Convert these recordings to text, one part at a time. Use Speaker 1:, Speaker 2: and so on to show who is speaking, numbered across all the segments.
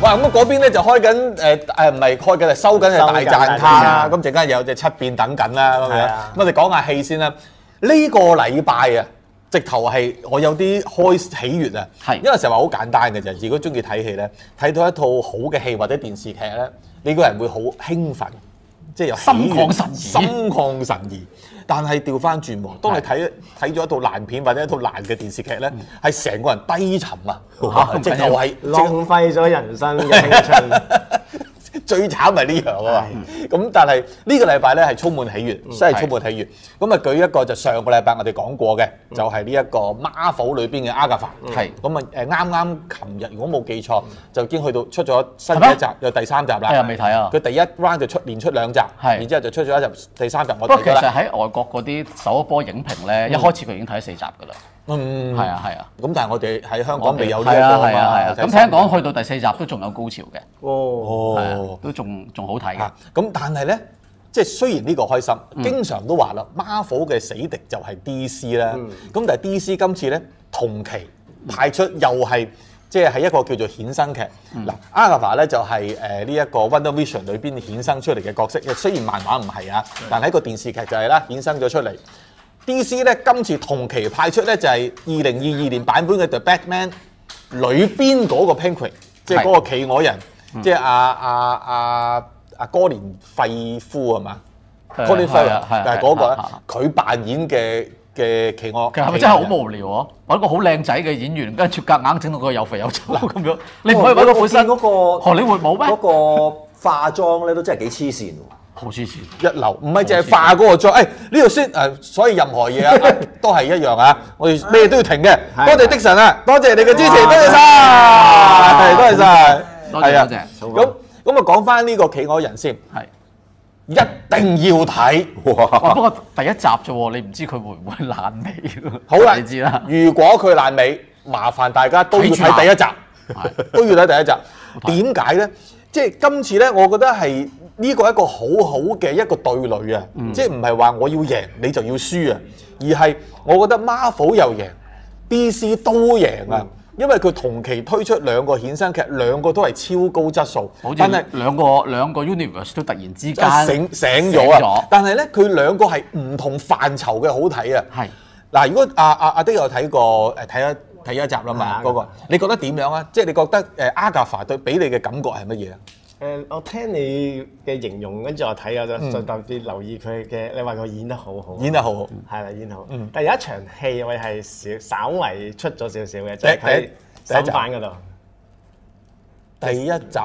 Speaker 1: 哇！咁嗰邊咧就開緊唔係開緊，係收緊嘅大讚卡啦。咁陣間有隻七變等緊啦咁樣。咁我哋講下戲先啦。呢個禮拜啊，直頭係我有啲開喜悅啊。係，因為成日話好簡單嘅啫。如果中意睇戲咧，睇到一套好嘅戲或者電視劇咧，你個人會好興奮，即係有
Speaker 2: 心曠神怡。
Speaker 1: 心曠神怡。但係調翻轉喎，當你睇咗一套爛片或者一套爛嘅電視劇咧，係成個人低沉啊！直頭係
Speaker 3: 浪費咗人生嘅青春。
Speaker 1: 最慘係呢樣啊！咁但係呢個禮拜咧係充滿喜悅，真係充滿喜悅。咁啊舉一個就上個禮拜我哋講過嘅，就係呢一個 Marvel 裏邊嘅阿加法。係咁啊啱啱琴日如果冇記錯，就已經去到出咗新嘅一集，有第3集啦。
Speaker 2: 係啊，未睇啊！
Speaker 1: 佢第一 round 就連出2集，然之後就出咗一集第3集。
Speaker 2: 不過其實喺外國嗰啲首波影評咧，一開始佢已經睇咗4集㗎啦。係啊。
Speaker 1: 咁但係我哋喺香港未有呢一個啊嘛。
Speaker 2: 咁聽講去到第4集都仲有高潮嘅。
Speaker 1: 哦，
Speaker 2: 都仲好睇嘅。
Speaker 1: 咁但係咧，即係雖然呢個開心，經常都話啦，Marvel 嘅死敵就係 DC 啦。咁但係 DC 今次咧同期派出又係即係喺一個叫做衍生劇。嗱，Agatha 咧就係呢一個 Wonder Vision 裏邊衍生出嚟嘅角色。雖然漫畫唔係啊，但係喺個電視劇就係啦，衍生咗出嚟。DC 咧今次同期派出咧就係2022年版本嘅 The Batman 裏邊嗰個 Penguin， 即係嗰個企鵝人。即係哥連費夫係嘛？哥連費夫係嗰個咧，佢扮演嘅企鵝。
Speaker 2: 其實係咪真係好無聊啊？揾個好靚仔嘅演員，跟住夾硬整到佢又肥又醜咁樣，你唔可以揾個本身嗰個荷里活冇咩？
Speaker 3: 嗰個化妝咧都真係幾黐線喎！
Speaker 2: 好黐線，
Speaker 1: 一流，唔係淨係化嗰個妝。呢度先所以任何嘢啊都係一樣啊！我哋咩都要停嘅。多謝的神啊！多謝你嘅支持，多謝晒，多謝晒。
Speaker 2: 多謝。
Speaker 1: 咁啊，講翻呢個企鵝人先，係一定要睇。
Speaker 2: 不過第一集啫喎，你唔知佢會唔會爛尾。
Speaker 1: 好啦，
Speaker 2: 你知啦。
Speaker 1: 如果佢爛尾，麻煩大家都要睇第一集，都要睇第一集。點解咧？即係今次咧，我覺得係呢個一個好好嘅一個對壘啊！即係唔係話我要贏你就要輸啊，而係我覺得 Marvel 又贏 ，DC 都贏啊！因為佢同期推出2個衍生劇，2個都係超高質素，但係
Speaker 2: 兩個 universe 都突然之間
Speaker 1: 醒咗啊！但係咧，佢2個係唔同範疇嘅好睇啊！係嗱，如果阿的有睇過睇一集啦嘛，嗰個你覺得點樣啊？即係你覺得Agatha 對俾你嘅感覺係乜嘢啊？
Speaker 3: 我聽你嘅形容，跟住我睇我就特別留意佢嘅。你話佢演得好好，
Speaker 1: 演得好好，
Speaker 3: 係啦，演得好。但有一場戲我係稍為出咗少少嘅，就係喺審犯嗰度。
Speaker 1: 第一集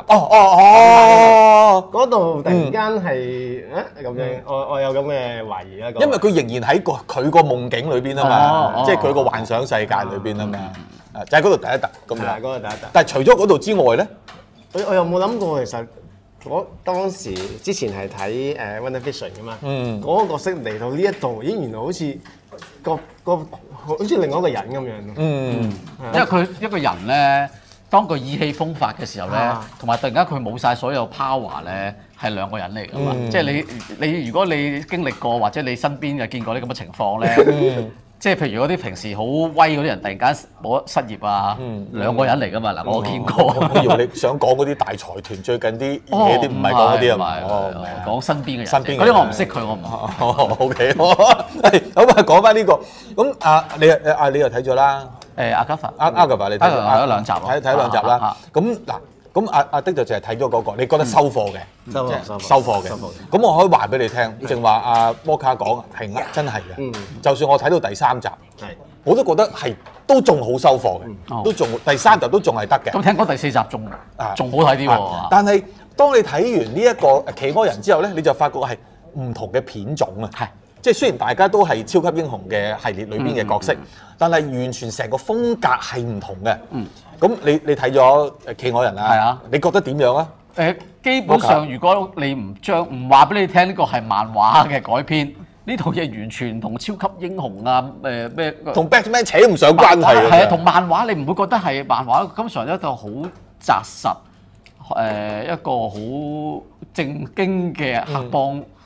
Speaker 3: 嗰度突然間係咁樣，我有咁嘅懷疑啦。
Speaker 1: 因為佢仍然喺佢個夢境裏邊啊嘛，即係佢個幻想世界裏邊啊嘛。就喺嗰度第一集咁樣。
Speaker 3: 嗰度第一集。
Speaker 1: 但係除咗嗰度之外咧？我
Speaker 3: 又冇諗過，其實我當時之前係睇Wonder Vision 噶嘛，嗰個角色嚟到呢一度，咦原來好似好似另外一個人咁樣。
Speaker 2: 因為佢一個人咧，當佢意氣風發嘅時候咧，同埋突然間佢冇晒所有 power 咧，係2個人嚟噶嘛。即係你如果你經歷過或者你身邊有見過啲咁嘅情況咧。即係譬如嗰啲平時好威嗰啲人，突然間冇失業啊，2個人嚟噶嘛嗱，我見過。
Speaker 1: 我以為你想講嗰啲大財團最近啲嘢啲唔係講嗰啲啊嘛，
Speaker 2: 講身邊嘅人。
Speaker 1: 身邊
Speaker 2: 嗰啲我唔識佢，我唔。
Speaker 1: OK，咁啊講翻呢個，咁你又睇咗啦？Agatha 你睇咗
Speaker 2: 2集，
Speaker 1: 睇2集啦。咁嗱。咁阿的就淨係睇咗嗰個，你覺得收貨嘅，收貨嘅。咁我可以話俾你聽，正話阿摩卡講係真係嘅。就算我睇到第3集，我都覺得係都仲好收貨嘅，都仲第3集都仲係得嘅。
Speaker 2: 咁聽講第4集仲好睇啲喎。
Speaker 1: 但係當你睇完呢一個企鵝人之後咧，你就發覺係唔同嘅片種啊。係，即係雖然大家都係超級英雄嘅系列裏邊嘅角色，但係完全成個風格係唔同嘅。咁你睇咗企鵝人啦？係啊，你覺得點樣啊？
Speaker 2: 基本上如果你唔話俾你聽呢個係漫畫嘅改編，呢套嘢完全同超級英雄啊咩
Speaker 1: 同 Batman 扯唔上關係嘅。
Speaker 2: 係啊，同漫畫你唔會覺得係漫畫，通常一個好紮實一個好正經嘅黑幫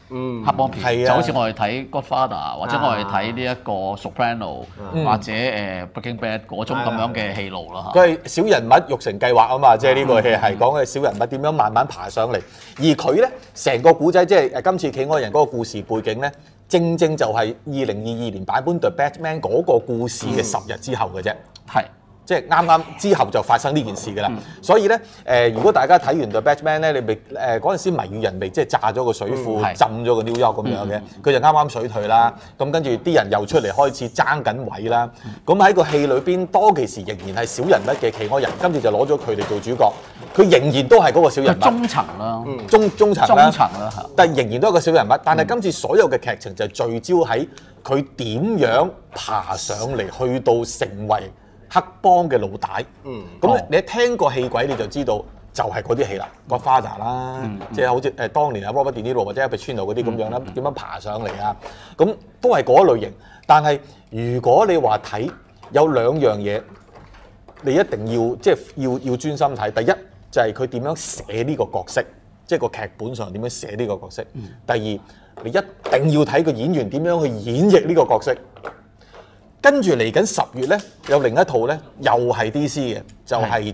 Speaker 2: 黑幫片，
Speaker 1: 係啊
Speaker 2: 就好似我哋睇 Godfather 或者我哋睇呢一個 Soprano 或者Breaking Bad 嗰種咁樣嘅戲路啦嚇。
Speaker 1: 佢係小人物育成計劃啊嘛，即係呢個戲係講嘅小人物點樣慢慢爬上嚟，而佢咧成個古仔即係今次企鵝人嗰個故事背景咧，正正就係2022年版本 The Batman 嗰個故事嘅10日之後嘅啫。
Speaker 2: 係。
Speaker 1: 即係啱啱之後就發生呢件事㗎啦，所以咧如果大家睇完 The Batman 咧，你未嗰陣時謎語人未即係炸咗個水庫，浸咗個 New York 咁樣嘅，佢就啱啱水退啦，咁跟住啲人又出嚟開始爭緊位啦，咁喺個戲裏邊當其時仍然係小人物嘅企鵝人，今次就攞咗佢哋做主角，佢仍然都係嗰個小人物，
Speaker 2: 中層啦，
Speaker 1: 中層
Speaker 2: 啦，
Speaker 1: 但係仍然都係個小人物，但係今次所有嘅劇情就聚焦喺佢點樣爬上嚟去到成為黑幫嘅老大，咁你一聽個戲軌你就知道就係嗰啲戲啦，Godfather啦，即係好似當年啊 Robert De Niro或者 Al Pacino嗰啲咁樣啦，點樣爬上嚟啊？咁都係嗰類型。但係如果你話睇有2樣嘢，你一定要即係要專心睇。第一就係佢點樣寫呢個角色，即係個劇本上點樣寫呢個角色。第二你一定要睇個演員點樣去演繹呢個角色。跟住嚟緊10月咧，有另一套咧，又係 DC 嘅，就係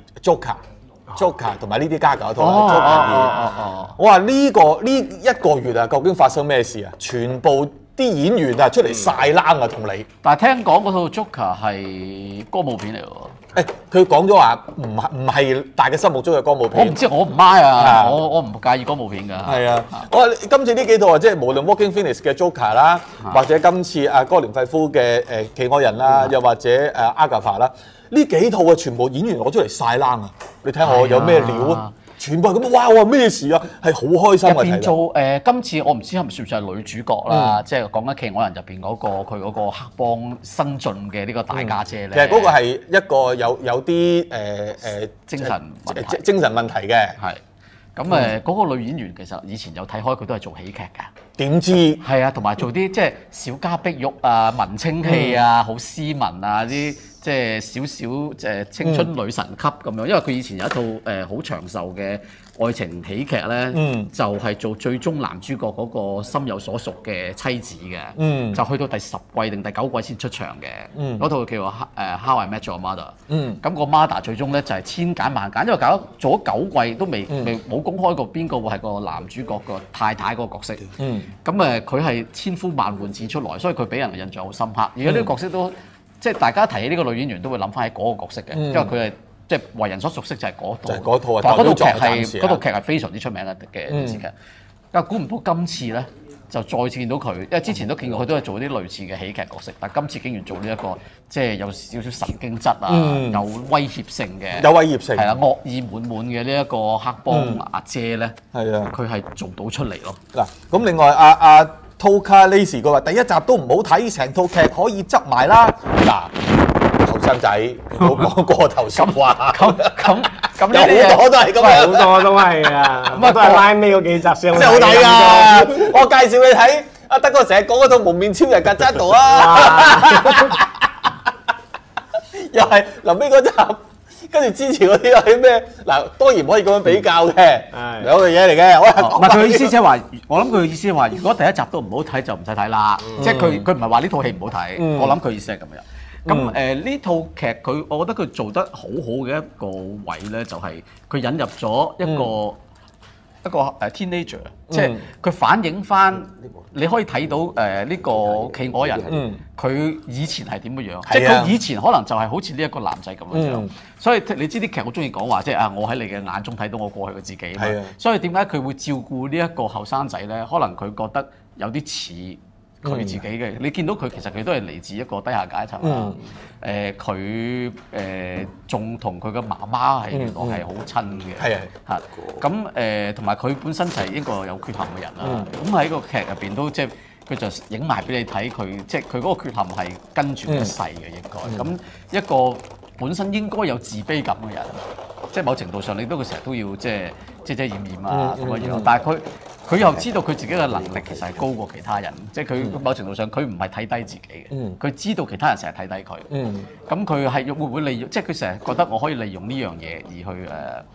Speaker 1: Joker 同埋呢啲加搞一套。我話呢1個月啊，究竟發生咩事啊？全部啲演員啊出嚟晒冷啊，同你。
Speaker 2: 但係聽講嗰套 Joker 係歌舞片嚟喎。
Speaker 1: 佢講咗話唔係大家心目中嘅歌舞片。
Speaker 2: 我唔知，我唔 buy 啊，我唔介意歌舞片㗎。
Speaker 1: 係啊，我話今次呢幾套啊，即係無論 Joaquin Phoenix 嘅 Joker 啦，或者今次哥連費夫嘅企鵝人啦，又或者Agatha啦，呢幾套啊全部演員攞出嚟晒冷啊！你睇下我有咩料啊？全部係咁，哇！我話咩事啊？係好開心啊！
Speaker 2: 入邊做今次我唔知係咪算唔算係女主角啦？即係講緊企鵝人入邊嗰個佢嗰個黑幫新進嘅呢個大家姐咧。
Speaker 1: 其實嗰個係一個有啲
Speaker 2: 精神
Speaker 1: 問題嘅。
Speaker 2: 係。咁嗰個女演員其實以前有睇開佢都係做喜劇㗎。
Speaker 1: 點知？
Speaker 2: 係啊，同埋做啲即係小家碧玉啊、文青戲啊、好斯文啊啲。即係少少青春女神級咁樣，因為佢以前有一套好長壽嘅愛情喜劇咧，就係做最終男主角嗰個心有所屬嘅妻子嘅，就去到第10季定第9季先出場嘅，嗰套叫做How I Met Your Mother。咁個 Mother 最終咧就係千揀萬揀，因為做咗9季都未冇公開過邊個會係個男主角個太太嗰個角色。咁佢係千呼萬喚始出來，所以佢俾人嘅印象好深刻。而家呢個角色都即係大家提起呢個女演員都會諗翻起嗰個角色嘅，因為佢係即係為人所熟悉就係嗰套。就係嗰套啊！但係嗰套劇係非常之出名嘅電視劇。但係估唔到今次咧就再見到佢，因為之前都見過佢都係做啲類似嘅喜劇角色，但係今次竟然做呢一個即係有少少神經質啊，有威脅性嘅，
Speaker 1: 有威脅性係
Speaker 2: 啦，惡意滿滿嘅呢一個黑幫阿姐咧，係啊，佢係做到出嚟咯。
Speaker 1: 嗱，咁另外阿Toka Lacy 佢話第一集都唔好睇，成套劇可以執埋啦。嗱，後生仔唔好講過頭説話。咁有好多都係咁樣，
Speaker 3: 好多都係啊。咁啊都係拉尾嗰幾集先，
Speaker 1: 真係好睇㗎。我介紹你睇阿德哥成日講嗰套蒙面超人曱甴度啊，又係臨尾嗰集。跟住之前嗰啲係咩？嗱，當然唔可以咁樣比較嘅，兩樣嘢嚟嘅。
Speaker 2: 唔係佢嘅意思，即係話，我諗佢嘅意思係話，如果第一集都唔好睇就唔使睇啦。即係佢唔係話呢套戲唔好睇，我諗佢意思係咁樣。咁呢套劇我覺得佢做得好好嘅一個位咧，就係佢引入咗一個teenager，即係佢反映翻，你可以睇到呢個企鵝人，佢以前係點樣樣，即係佢以前可能就係好似呢一個男仔咁樣，所以你知啲劇好中意講話，即係我喺你嘅眼中睇到我過去嘅自己嘛，所以點解佢會照顧呢一個後生仔咧？可能佢覺得有啲似佢自己嘅，你見到佢其實佢都係嚟自一個低下階層啊。佢仲同佢嘅媽媽係原來係好親嘅，係嚇。咁同埋佢本身就係一個有缺陷嘅人啦。咁喺個劇入邊都即係佢就影埋俾你睇佢，即係佢嗰個缺陷係跟住一世嘅應該。咁一個本身應該有自卑感嘅人，即係某程度上你都佢成日都要即係遮遮掩掩啊咁樣樣，但係佢又知道佢自己嘅能力其實係高過其他人，即係佢某程度上佢唔係睇低自己嘅，佢知道其他人成日睇低佢，咁佢係會唔會利用？即係佢成日覺得我可以利用呢樣嘢而去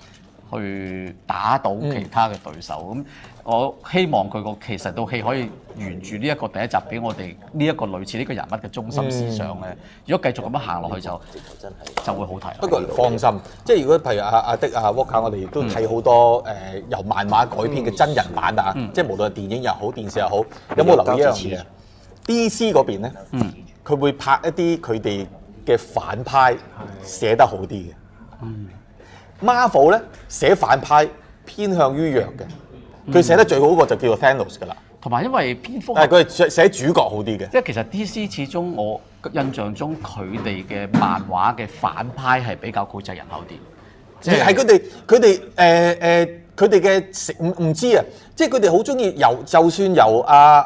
Speaker 2: 去打倒其他嘅對手。咁我希望佢個其實套戲可以沿住呢一個第一集俾我哋呢一個類似呢個人物嘅中心思想咧。如果繼續咁樣行落去就會好睇。
Speaker 1: 不過放心，即係如果譬如阿的阿 Walker，我哋亦都睇好多由漫畫改編嘅真人版啊，即係無論係電影又好、電視又好，有冇留意一樣嘢？DC 嗰邊咧，佢會拍一啲佢哋嘅反派寫得好啲嘅。Marvel 咧寫反派偏向於弱嘅，佢寫得最好嗰個就叫做 Thanos 㗎啦。
Speaker 2: 同埋因為蝙蝠，
Speaker 1: 但係佢係寫主角好啲嘅。
Speaker 2: 即係其實 DC 始終我印象中佢哋嘅漫畫嘅反派係比較膾炙人口啲，
Speaker 1: 即係佢哋嘅唔知啊，即係佢哋好中意就算由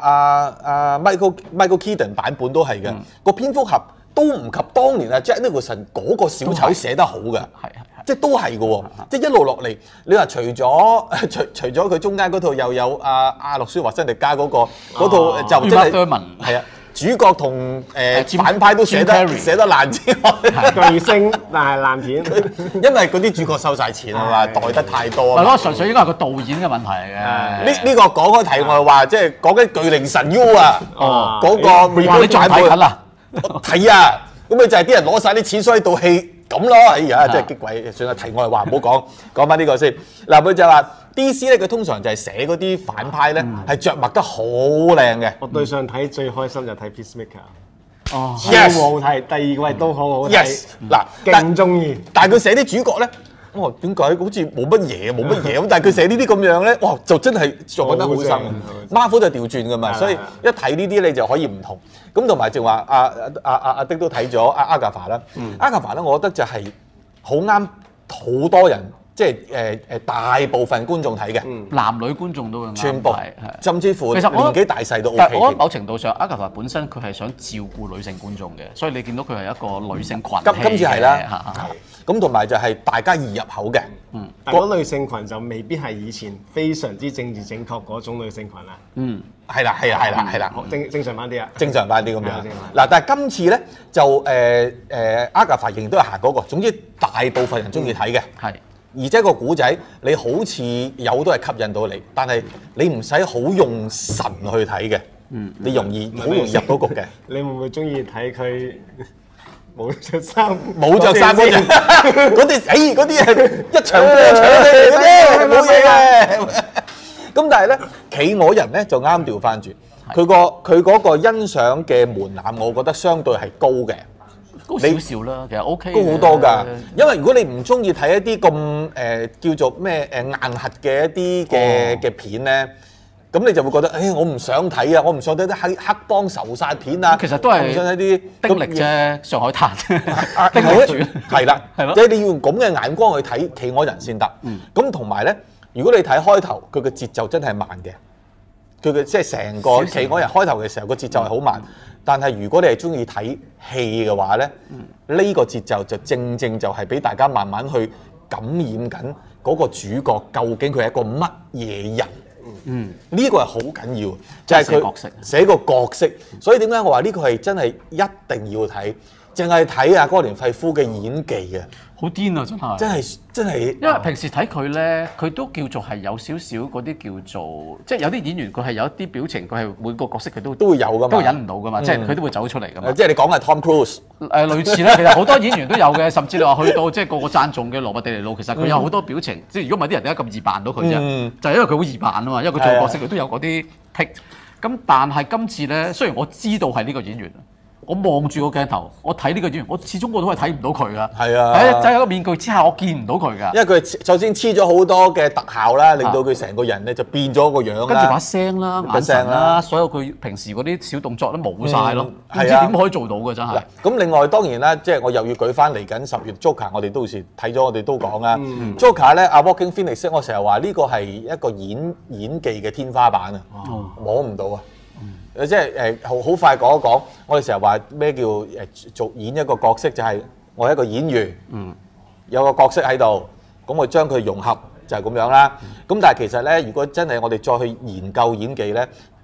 Speaker 1: Michael Keaton 版本都係嘅，個蝙蝠俠都唔及當年Jack Nicholson 嗰個小丑寫得好嘅，即係都係嘅喎，即係一路落嚟，你話除咗佢中間嗰套又有阿諾舒華辛力加嗰套就真係係啊。主角同反派都寫得爛之外，
Speaker 3: 巨星但係爛片，
Speaker 1: 因為嗰啲主角收晒錢啊嘛，代得太多。
Speaker 2: 係咯，純粹應該係個導演嘅問題嚟嘅。
Speaker 1: 呢個講開題外話，即係講緊巨靈神 U 啊，嗰個
Speaker 2: 你仲睇緊啊？
Speaker 1: 睇啊，咁咪就係啲人攞晒啲錢，所以套戲咁咯。哎呀，真係激鬼！算啦，題外話唔好講翻呢個先。嗱，佢就話 DC 咧，佢通常就係寫嗰啲反派咧，係着墨得好靚嘅。
Speaker 3: 我對上睇最開心就睇 Peacemaker， 好
Speaker 1: Yes
Speaker 3: 好睇，第二季都好好睇。
Speaker 1: Yes， 嗱，
Speaker 3: 勁中意。
Speaker 1: 但係佢寫啲主角咧，哇，點解好似冇乜嘢咁？但係佢寫呢啲咁樣咧，哇，就真係做得好深。Marvel 就調轉噶嘛，所以一睇呢啲你就可以唔同。咁同埋就話阿的都睇咗阿加法啦。阿加法咧，我覺得就係好啱好多人。即係大部分觀眾睇嘅，
Speaker 2: 男女觀眾都會啱睇，
Speaker 1: 全部甚至乎
Speaker 2: 其實
Speaker 1: 年紀大細都 OK。
Speaker 2: 但係我覺得某程度上，阿加法本身佢係想照顧女性觀眾嘅，所以你見到佢係一個女性群體。
Speaker 1: 今次係啦，咁同埋就係大家易入口嘅。
Speaker 3: 但嗰女性群就未必係以前非常之政治正確嗰種女性群啦。
Speaker 1: 係啦，
Speaker 3: 正常版啲啊，
Speaker 1: 正常版啲咁樣。嗱，但係今次咧就阿加法仍然都係行嗰個，總之大部分人中意睇嘅。係。而且個古仔你好似有好多係吸引到你，但係你唔使好用神去睇嘅，你好容易入到局嘅。
Speaker 3: 你會唔會中意睇佢冇着衫
Speaker 1: 嗰隻？嗰啲嗰啲係一場過場嚟嘅，冇嘢嘅。咁但係咧，企鵝人咧就啱調翻轉，佢嗰個欣賞嘅門檻，我覺得相對係高嘅。
Speaker 2: 高少少啦，其實 OK，
Speaker 1: 高好多㗎。因為如果你唔中意睇一啲咁叫做咩硬核嘅一啲嘅片咧，咁你就會覺得我唔想睇啊，我唔想睇啲黑幫仇殺片啊。
Speaker 2: 其實都係
Speaker 1: 唔想睇啲
Speaker 2: 丁力啫，上海灘。
Speaker 1: 丁力傳係啦，即係你要用咁嘅眼光去睇企鵝人先得。咁同埋咧，如果你睇開頭，佢嘅節奏真係慢嘅。佢嘅即係成個企鵝人開頭嘅時候個節奏係好慢。但係如果你係中意睇戲嘅話咧，呢個節奏就正就係俾大家慢慢去感染緊嗰個主角究竟佢係一個乜嘢人。呢個係好緊要，就係佢寫個角色。所以點解我話呢個係真係一定要睇，淨係睇阿哥連費夫嘅演技啊！
Speaker 2: 好癲啊！真係，因為平時睇佢咧，佢都叫做係有少少嗰啲叫做，即係有啲演員佢係有啲表情，佢係每個角色佢都會有噶嘛，都忍唔到噶嘛，即係佢都會走出嚟噶嘛。
Speaker 1: 即係你講係 Tom Cruise
Speaker 2: 類似啦，其實好多演員都有嘅，甚至你話去到即係個讚頌嘅羅伯迪尼路，其實佢有好多表情，即係如果唔係啲人點解咁易扮到佢啫？就係因為佢好易扮啊嘛，因為佢做角色佢都有嗰啲癖。咁但係今次咧，雖然我知道係呢個演員。我望住個鏡頭，我睇呢個演員，我始終我都係睇唔到佢噶。係啊，喺個面具之下，我見唔到佢噶。因為
Speaker 1: 佢首先黐咗好多嘅特效啦，令到佢成個人咧就變咗個樣啦。
Speaker 2: 跟住把聲啦、眼神啦，所有佢平時嗰啲小動作都冇晒咯。唔知點可以做到嘅真係。
Speaker 1: 咁另外當然啦，即係我又要舉翻嚟緊10月 Joker， 我哋到時睇咗，我哋都講啦。Joker 咧，阿 Joaquin Phoenix， 我成日話呢個係一個演技嘅天花板啊，摸唔到啊。即係好快講一講，我哋成日話咩叫做演一個角色，就係我係一個演員，有個角色喺度，咁我將佢融合就係咁樣啦。咁但係其實咧，如果真係我哋再去研究演技咧，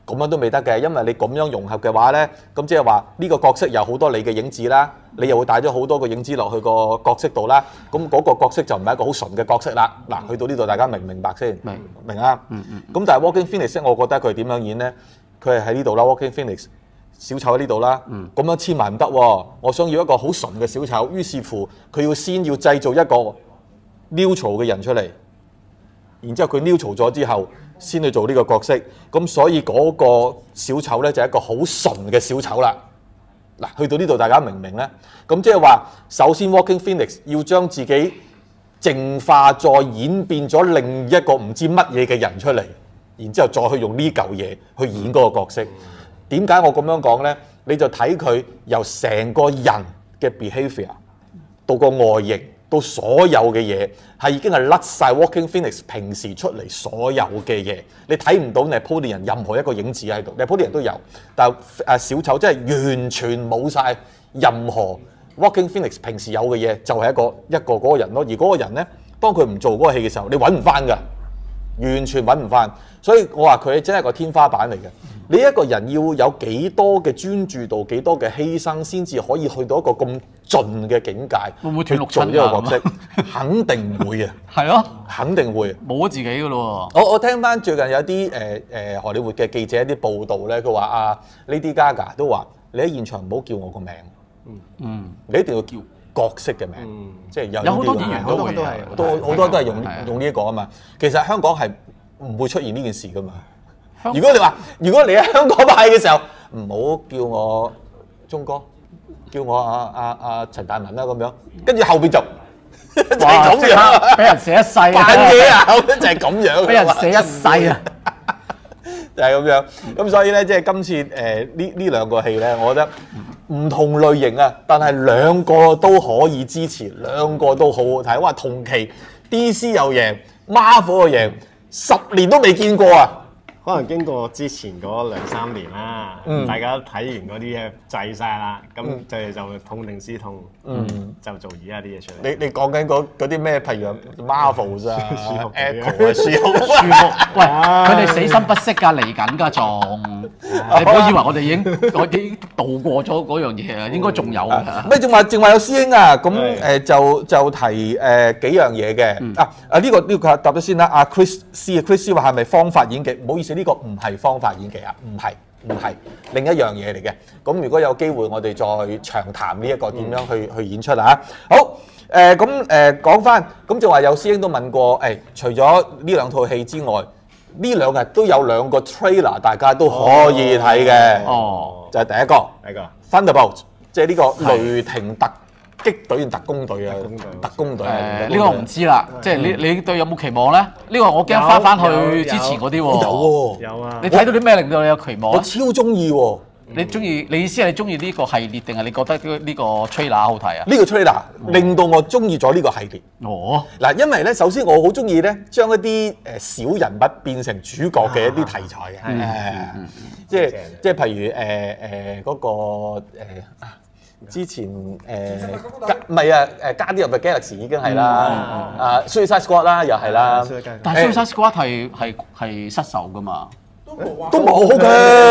Speaker 1: 咁樣都未得嘅，因為你咁樣融合嘅話咧，咁即係話呢個角色有好多你嘅影子啦，你又會帶咗好多個影子落去個角色度啦，咁嗰個角色就唔係一個好純嘅角色啦。嗱，去到呢度大家明唔明白先？明啊。咁但係 Joaquin Phoenix，我覺得佢點樣演咧？佢係喺呢度啦 ，Joaquin Phoenix 小丑喺呢度啦，咁樣黐埋唔得喎。我想要一個好純嘅小丑，於是乎佢要先要製造一個 neutral 嘅人出嚟，然之後佢 neutral 咗之後，先去做呢個角色。咁所以嗰個小丑咧就係一個好純嘅小丑啦。嗱，去到呢度大家明唔明咧？咁即係話，首先 Joaquin Phoenix 要將自己淨化，再演變咗另一個唔知乜嘢嘅人出嚟，然之後再去用呢嚿嘢去演嗰個角色。點解我咁樣講咧？你就睇佢由成個人嘅 behaviour 到個外形，到所有嘅嘢，係已經係甩晒 Joaquin Phoenix 平時出嚟所有嘅嘢。你睇唔到 Napoleon 任何一個影子喺度 ，Napoleon 都有，但係小丑真係完全冇晒任何 Joaquin Phoenix 平時有嘅嘢，就係一個嗰個人咯。而嗰個人咧，當佢唔做嗰個戲嘅時候，你揾唔翻㗎，完全揾唔翻。所以我話佢真係個天花板嚟嘅。你一個人要有幾多嘅專注度，幾多嘅犧牲，先至可以去到一個咁盡嘅境界，
Speaker 2: 會唔會斷六
Speaker 1: 做
Speaker 2: 親
Speaker 1: 呢個角色？肯定會啊！
Speaker 2: 係咯，
Speaker 1: 肯定會。
Speaker 2: 冇咗自己㗎咯
Speaker 1: 我聽翻最近有啲荷里活嘅記者一啲報道咧，佢話啊 Lady Gaga 都話：你喺現場唔好叫我個名，你一定要叫角色嘅名，即係
Speaker 2: 有好多演員都會
Speaker 1: 好多都係用呢一個啊嘛。其實香港係唔會出現呢件事噶嘛。如果你喺香港拍嘅時候，唔好叫我鐘哥，叫我阿陳大文啦咁樣，跟住後邊就係咁樣，
Speaker 2: 俾人寫一世
Speaker 1: 扮嘢啊，就係咁樣，
Speaker 2: 俾人寫一世啊，
Speaker 1: 就係咁樣。咁所以咧，即係今次呢兩個戲咧，我覺得唔同類型啊，但係兩個都可以支持，兩個都好好睇。哇，同期 DC 又贏，Marvel 又贏，10年都未見過啊！
Speaker 3: 可能經過之前嗰2-3年啦，大家睇完嗰啲嘢滯晒啦，咁就痛定思痛，就做而家啲嘢出嚟。
Speaker 1: 你講緊嗰啲咩？譬如 Marvel 啊、Echo 啊、
Speaker 2: 樹木，喂，佢哋死心不息㗎，嚟緊㗎仲，你唔好以為我哋已經渡過咗嗰樣嘢啊，應該仲有㗎。
Speaker 1: 咩？正話有師兄啊，咁就提幾樣嘢嘅。呢個答咗先啦。阿 Chris C 話係咪方法演技？唔好意思。呢個唔係方法演技啊，唔係另一樣嘢嚟嘅。咁如果有機會，我哋再長談呢一個點樣去演出啊。好，講翻，咁就話有師兄都問過，除咗呢兩套戲之外，呢兩日都有2個 trailer， 大家都可以睇嘅。就係第一個 Thunderbolt， 即係呢個雷霆特擊隊定特工隊啊？特工隊
Speaker 2: 呢個我唔知啦，即係你對有冇期望咧？呢個我驚翻去之前嗰啲喎。
Speaker 3: 有啊！
Speaker 2: 你睇到啲咩令到你有期望？
Speaker 1: 我超中意喎！
Speaker 2: 你意思係你中意呢個系列，定係你覺得呢個 trailer 好睇啊？
Speaker 1: 呢個 trailer 令到我中意咗呢個系列。嗱，因為咧，首先我好中意咧，將一啲小人物變成主角嘅一啲題材嘅。即係譬如嗰個之前唔係啊Guardians of the Galaxy 已經係啦，Suicide Squad 啦又係啦，
Speaker 2: 但係 Suicide Squad 係失手噶嘛，
Speaker 1: 都冇嘅，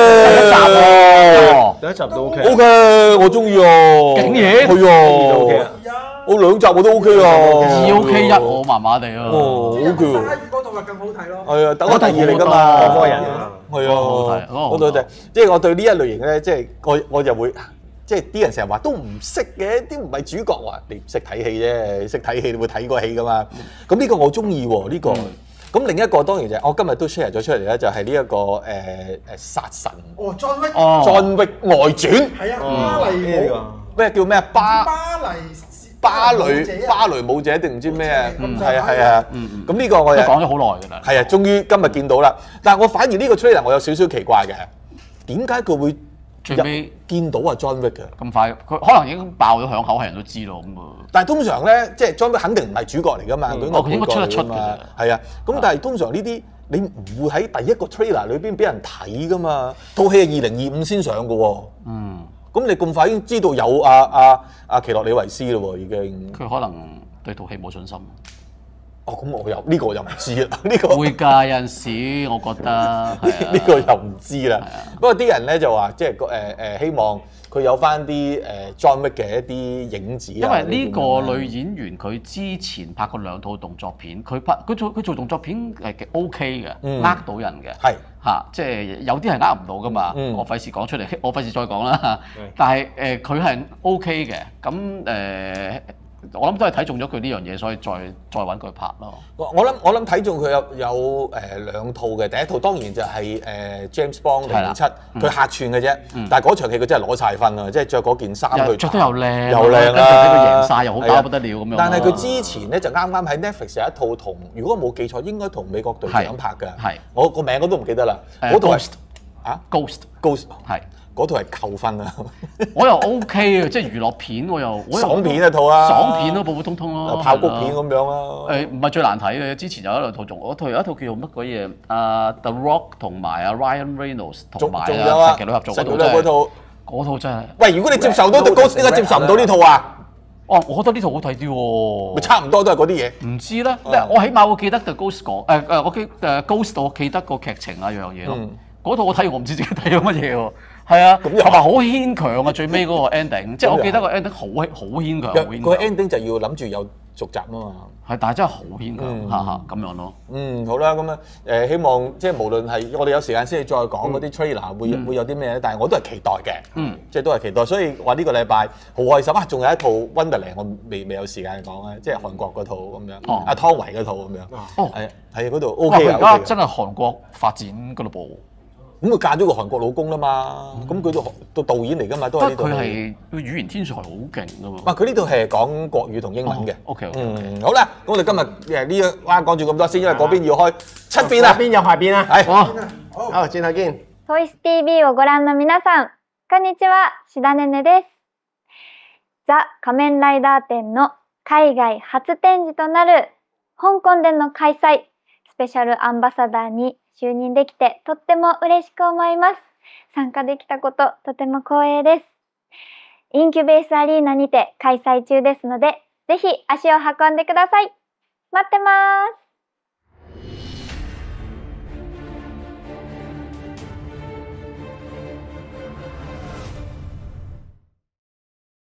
Speaker 3: 第一集都 OK，
Speaker 1: OK， 我中意啊，
Speaker 2: 竟然
Speaker 1: 係啊，我2集我都 OK 啊
Speaker 2: ，2 OK 1我麻麻地啊
Speaker 1: ，OK
Speaker 4: 鯊魚嗰套就更好睇咯，
Speaker 1: 係啊，等我第2嚟㗎嘛，
Speaker 3: 嗰個人
Speaker 1: 係啊，嗰度即係我對呢一類型咧，即係我就會。即係啲人成日話都唔識嘅，啲唔係主角話你唔識睇戲啫，識睇戲你會睇過戲噶嘛。咁呢個我中意喎，呢個。咁另一個當然就係我今日都 share 咗出嚟咧，就係呢一個殺神。John Wick 外傳。
Speaker 4: 係啊，巴黎
Speaker 1: 咩叫咩芭蕾舞者定唔知咩啊？係啊。咁呢個我
Speaker 2: 都講咗好耐㗎啦。
Speaker 1: 係啊，終於今日見到啦。但係我反而呢個 trailer 我有少少奇怪嘅，點解佢會？
Speaker 2: 最尾
Speaker 1: 見到啊 John Wick 嘅
Speaker 2: 咁快，佢可能已經爆咗響口，係人都知咯咁啊！
Speaker 1: 但係通常咧，即係 John Wick 肯定唔係主角嚟噶嘛，佢
Speaker 2: 應該出得出㗎
Speaker 1: 嘛。係啊，咁但係通常呢啲你唔會喺第一個 trailer 裏邊俾人睇噶嘛。套戲係2025先上嘅喎。咁你咁快已經知道有阿奇洛李維斯咯喎，已經。
Speaker 2: 佢可能對套戲冇信心。
Speaker 1: 哦，咁我又呢個又唔知啦，呢個
Speaker 2: 會㗎，有陣時我覺得
Speaker 1: 呢個又唔知啦。不過啲人咧就話，即係希望佢有翻啲John Wick 嘅一啲影子啊。
Speaker 2: 因為呢個女演員佢之前拍過2套動作片，佢做動作片係OK 嘅，呃到人嘅。
Speaker 1: 係
Speaker 2: 嚇，即係有啲係呃唔到噶嘛。我費事講出嚟，我費事再講啦。但係佢係 OK 嘅，咁我諗都係睇中咗佢呢樣嘢，所以再揾佢拍咯。
Speaker 1: 我諗睇中佢有2套嘅，第一套當然就係James Bond 007，佢客串嘅啫。但係嗰場戲佢真係攞晒分啊！即係着嗰件衫去
Speaker 2: 着得又靚，
Speaker 1: 又靚啦，
Speaker 2: 睇佢贏晒又好打不得了咁樣。
Speaker 1: 但係佢之前咧就啱啱喺 Netflix 有一套同，如果我冇記錯，應該同美國隊長拍嘅。係我個名我都唔記得啦。嗰套係Ghost 係。嗰套係扣分啊！
Speaker 2: 我又 OK 啊，即係娛樂片我又
Speaker 1: 爽片一套啊，
Speaker 2: 爽片咯，普普通通咯，
Speaker 1: 爆谷片咁樣啦。
Speaker 2: 唔係最難睇嘅，之前有一套仲，有一套叫做乜鬼嘢？The Rock 同埋Ryan Reynolds 同埋神奇女俠做嗰套真係。喂，
Speaker 1: 如果你接受到 Ghost， 點解接受唔到呢套啊？
Speaker 2: 哦，我覺得呢套好睇啲喎。
Speaker 1: 咪差唔多都係嗰啲嘢。
Speaker 2: 唔知咧，我起碼我記得 The Ghost 講Ghost 我記得個劇情啊樣嘢咯。嗰套我睇我唔知自己睇咗乜嘢喎。係啊，同埋好牽強啊！最尾嗰個 ending， 即係我記得個 ending 好牽強。
Speaker 1: 個 ending 就要諗住有續集啊嘛。
Speaker 2: 係，但係真係好牽強，咁樣咯。
Speaker 1: 好啦，咁希望即係無論係我哋有時間先至再講嗰啲 trailer 會有啲咩咧，但係我都係期待嘅。即係都係期待，所以話呢個禮拜好開心啊！仲有一套 Wonderland 我未有時間講啊，即係韓國嗰套咁樣，阿湯唯嗰套咁樣。係嗰度 OK 啊！
Speaker 2: 而家真係韓國發展㗎咯噃。
Speaker 1: 咁佢嫁咗個韓國老公啦嘛，咁佢都導演嚟㗎嘛，都係呢度。
Speaker 2: 佢係語言天才好勁㗎嘛。
Speaker 1: 佢呢度係講國語同英文嘅。
Speaker 2: OK。
Speaker 1: 好啦，咁我哋今日呢一彎講住咁多先，因為嗰邊要開7邊啊。
Speaker 3: 邊有下邊啊？
Speaker 1: 係。
Speaker 3: 好，轉頭見。
Speaker 5: Toys TV をご覧の皆さん、こんにちは、志田ねねです。ザ・仮面ライダー展の海外初展示となる香港での開催、スペシャルアンバサダーに就任できてとっても嬉しく思います。参加できたこととても光栄です。インキュベースアリーナにて開催中ですので、ぜひ足を運んでください。待ってます。